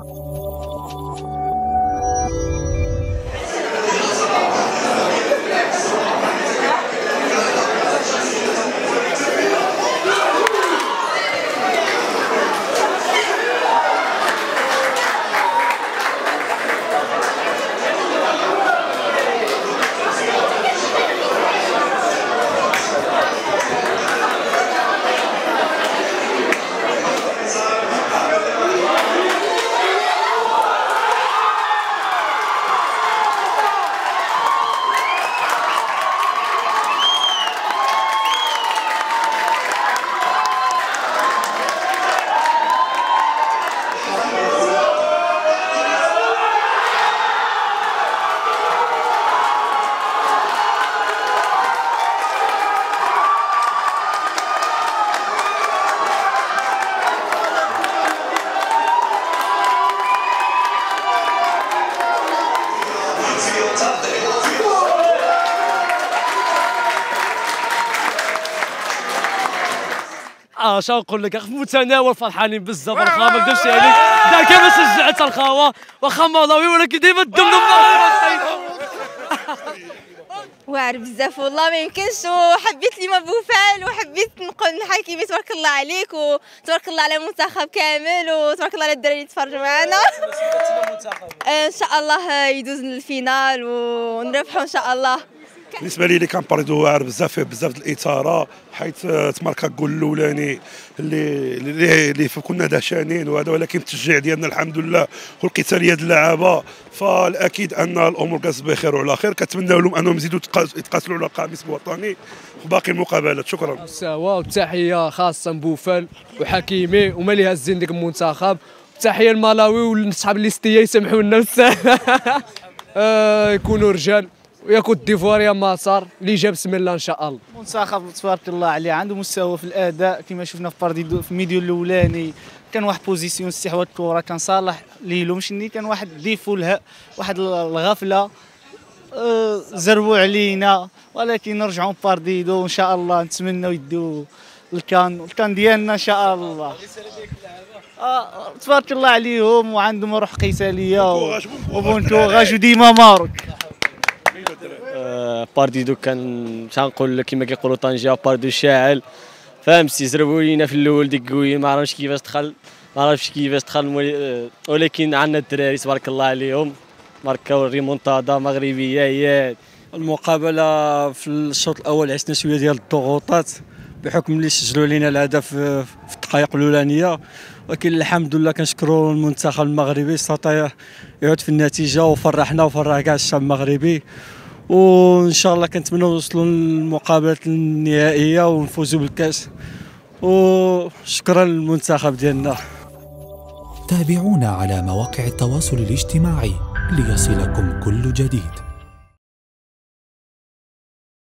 شنو نقول لك في متناول فرحانين بزاف الخاوه ما نكذبش عليك داك ما شجعت الخاوه واخا مالاوي ولكن ديما الدمدم واعر بزاف والله ما يمكنش وحبيت لي ما بوفال وحبيت نقول نحكي تبارك الله عليك وتبارك الله على المنتخب كامل وتبارك الله على الدراري اللي تفرجوا معنا ان شاء الله يدوز للفينال ونربحوا ان شاء الله. بالنسبه لي كان باردو واعر بزاف فيه بزاف الاثاره حيث تماركا الجول الاولاني اللي كنا دهشانين وهذا ولكن التشجيع ديالنا الحمد لله والقتاليه ديال اللعابه فالاكيد ان الامور كانت بخير وعلى خير. كنتمنى لهم انهم يزيدوا يتقاتلوا على القاموس الوطني وباقي المقابلات. شكرا. السوا وتحيه خاصه بوفال وحكيمي وما اللي هازين ديك المنتخب. تحيه لمالاوي والصحاب الاستيه يسمحوا لنا يكونوا رجال ويا كوت ديفوار يا مصر اللي جاب بسم الله ان شاء الله. منتخب تبارك الله عليه عنده مستوى في الاداء كما شفنا في بارديدو في الميديو الاولاني كان واحد بوزيسيون استحواذ الكره كان صالح ليلو مشني كان واحد ديفو لها واحد الغفله زربوا علينا ولكن نرجعوا بارديدو وان شاء الله نتمنوا يدوا الكان ديالنا ان شاء الله. تبارك الله عليهم وعندهم روح قتاليه وبونتو غاجو ديما ماروك. بارديدو كان تنقول لك كما كيقولوا طنجه باردو شاعل فهمتي زربوا لينا في الاول ديك قوي ما عرفتش كيفاش دخل ولكن عندنا الدراري تبارك الله عليهم ماركاو الريمونتادا مغربيه هي المقابله. في الشوط الاول عشنا شويه ديال الضغوطات بحكم اللي سجلوا لنا الهدف في الدقائق الاولانيه ولكن الحمد لله كنشكروا المنتخب المغربي استطاع يعود في النتيجه وفرحنا وفرح كاع الشعب المغربي وان شاء الله كنتمنوا نوصلوا للمقابله النهائيه ونفوزوا بالكاس وشكرا للمنتخب ديالنا. تابعونا على مواقع التواصل الاجتماعي ليصلكم كل جديد.